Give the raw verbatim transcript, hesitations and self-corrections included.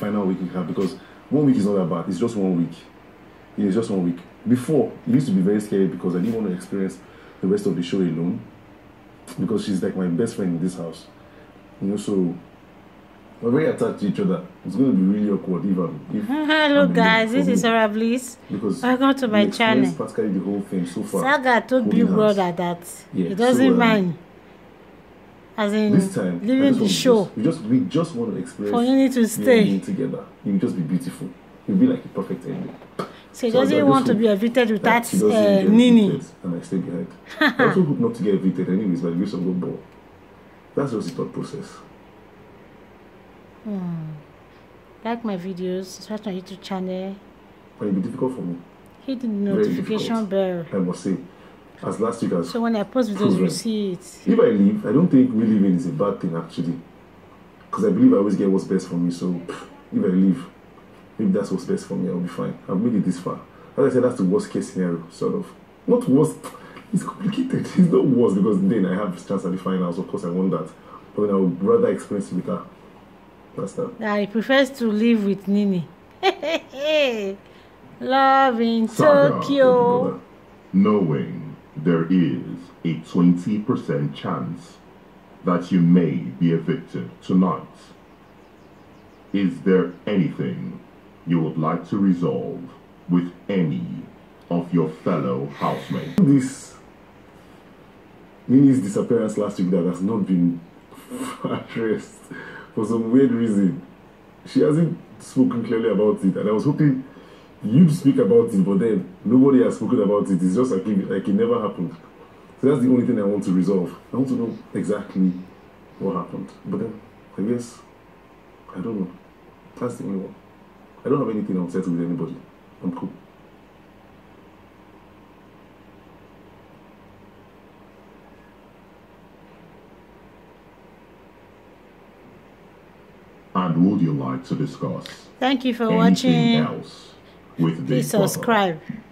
final week we have, because one week is not that bad. It's just one week. It's just one week. Before, it used to be very scary because I didn't want to experience the rest of the show alone, because she's like my best friend in this house. You know, so we're very attached to each other. It's going to be really awkward even if hello guys, this is Sarah Bliss. Because welcome to my channel. Practically the whole thing so far. Saga told Big Brother that yeah, he doesn't so, um, mind. As in this time, leaving the show. Just, we just we just want to experience for you to stay together. It will just be beautiful. It will be like a perfect ending. So he so doesn't want to be evicted without uh, Nini. And I stay behind. I also hope not to get evicted anyways by the grace of God. That's just the thought process. Hmm. Like my videos, subscribe to my YouTube channel. But it will be difficult for me. Hit the notification bell. I must say. As last week as so when I post videos, you see it. If I leave, I don't think me leaving is a bad thing actually. Because I believe I always get what's best for me. So if I leave, if that's what's best for me, I'll be fine. I've made it this far. As I said, that's the worst case scenario, sort of. Not worst. It's complicated. It's not worse because then I have a chance at the finals. Of course, I want that. But then I would rather experience it with her. That's that. Yeah, he prefers to live with Nini. Love in Saga, Tokyo. Knowing there is a twenty percent chance that you may be evicted tonight, is there anything you would like to resolve with any of your fellow housemates? This Nini's disappearance last week that has not been addressed for some weird reason. She hasn't spoken clearly about it, and I was hoping you'd speak about it, but then nobody has spoken about it. It's just like it, like it never happened. So that's the only thing I want to resolve. I want to know exactly what happened. But then, I guess, I don't know. That's the only one. I don't have anything else to with anybody. I'm cool. And would you like to discuss Thank you for anything watching. else with Please subscribe.